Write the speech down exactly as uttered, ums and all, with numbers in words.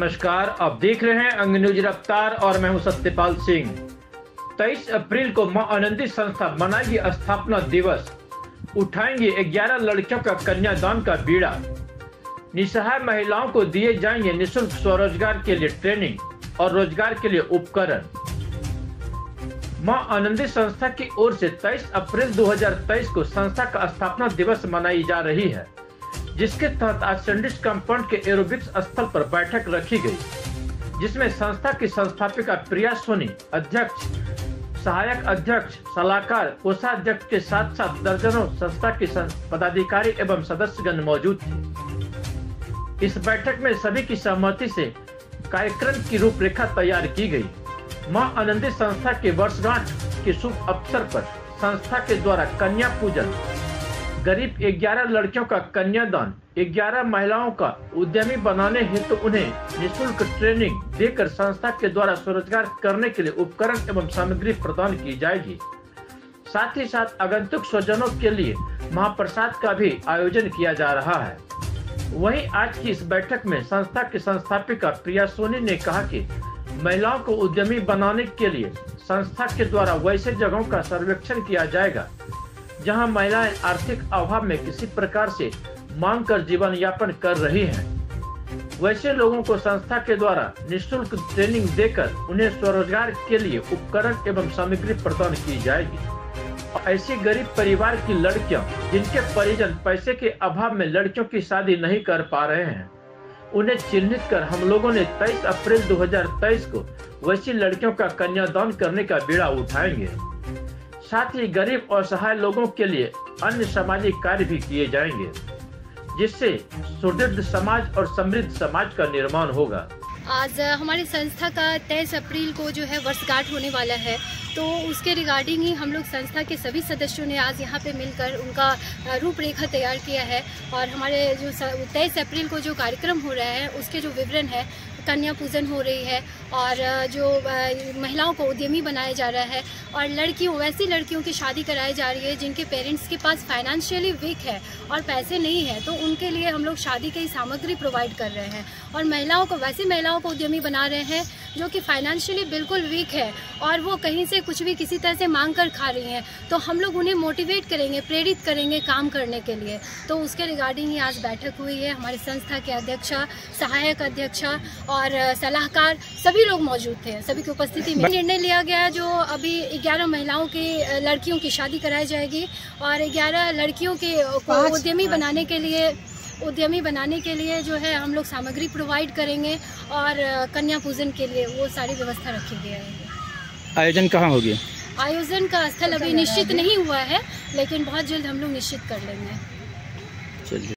नमस्कार, आप देख रहे हैं अंग न्यूज रफ्तार और मैं हूं सत्यपाल सिंह। तेईस अप्रैल को मां आनंदी संस्था मनाएगी स्थापना दिवस। उठाएंगे ग्यारह लड़कियों का कन्यादान का बीड़ा। निसहाय महिलाओं को दिए जाएंगे निःशुल्क स्वरोजगार के लिए ट्रेनिंग और रोजगार के लिए उपकरण। मां आनंदी संस्था की ओर से तेईस अप्रैल दो हज़ार तेईस को संस्था का स्थापना दिवस मनाई जा रही है, जिसके तहत आज सैंडिस कंपाउंड के एरोबिक्स स्थल पर बैठक रखी गई, जिसमें संस्था की संस्थापिका प्रिया सोनी, अध्यक्ष, सहायक अध्यक्ष, सलाहकार, कोषाध्यक्ष के साथ साथ दर्जनों संस्था के पदाधिकारी एवं सदस्यगण मौजूद थे। इस बैठक में सभी की सहमति से कार्यक्रम की रूपरेखा तैयार की गई। मां आनंदी संस्था के वर्षगांठ के शुभ अवसर पर संस्था के द्वारा कन्या पूजन, गरीब ग्यारह लड़कियों का कन्यादान, ग्यारह महिलाओं का उद्यमी बनाने हेतु तो उन्हें निःशुल्क ट्रेनिंग देकर संस्था के द्वारा स्वरोजगार करने के लिए उपकरण एवं सामग्री प्रदान की जाएगी। साथ ही साथ आगंतुक स्वजनों के लिए महाप्रसाद का भी आयोजन किया जा रहा है। वहीं आज की इस बैठक में संस्था की संस्थापिका प्रिया सोनी ने कहा कि महिलाओं को उद्यमी बनाने के लिए संस्था के द्वारा वैसे जगहों का सर्वेक्षण किया जाएगा जहां महिलाएं आर्थिक अभाव में किसी प्रकार से मांग कर जीवन यापन कर रही हैं। वैसे लोगों को संस्था के द्वारा निःशुल्क ट्रेनिंग देकर उन्हें स्वरोजगार के लिए उपकरण एवं सामग्री प्रदान की जाएगी। ऐसी गरीब परिवार की लड़कियां जिनके परिजन पैसे के अभाव में लड़कियों की शादी नहीं कर पा रहे हैं, उन्हें चिन्हित कर हम लोगों ने तेईस अप्रैल दो हज़ार तेईस को वैसी लड़कियों का कन्यादान करने का बीड़ा उठाएंगे। साथ ही गरीब और असहाय लोगों के लिए अन्य सामाजिक कार्य भी किए जाएंगे, जिससे सुदृढ़ समाज और समृद्ध समाज का निर्माण होगा। आज हमारी संस्था का तेईस अप्रैल को जो है वर्षगांठ होने वाला है, तो उसके रिगार्डिंग ही हम लोग संस्था के सभी सदस्यों ने आज यहाँ पे मिलकर उनका रूपरेखा तैयार किया है। और हमारे जो तेईस अप्रैल को जो कार्यक्रम हो रहा है उसके जो विवरण है, कन्या पूजन हो रही है और जो महिलाओं को उद्यमी बनाया जा रहा है और लड़कियों वैसी लड़कियों की शादी कराई जा रही है जिनके पेरेंट्स के पास फाइनेंशियली वीक है और पैसे नहीं है, तो उनके लिए हम लोग शादी की सामग्री प्रोवाइड कर रहे हैं। और महिलाओं को वैसी महिलाओं को उद्यमी बना रहे हैं जो कि फाइनेंशियली बिल्कुल वीक है और वो कहीं से कुछ भी किसी तरह से मांग कर खा रही हैं, तो हम लोग उन्हें मोटिवेट करेंगे, प्रेरित करेंगे काम करने के लिए। तो उसके रिगार्डिंग ही आज बैठक हुई है। हमारी संस्था के अध्यक्षा, सहायक अध्यक्षा और सलाहकार सभी लोग मौजूद थे। सभी की उपस्थिति में निर्णय लिया गया जो अभी ग्यारह महिलाओं की लड़कियों की शादी कराई जाएगी और ग्यारह लड़कियों के को उद्यमी बनाने के लिए उद्यमी बनाने के लिए जो है हम लोग सामग्री प्रोवाइड करेंगे और कन्या पूजन के लिए वो सारी व्यवस्था रखी गई है। आयोजन कहाँ होगी? आयोजन का स्थल अभी निश्चित नहीं हुआ है, लेकिन बहुत जल्द हम लोग निश्चित कर लेंगे।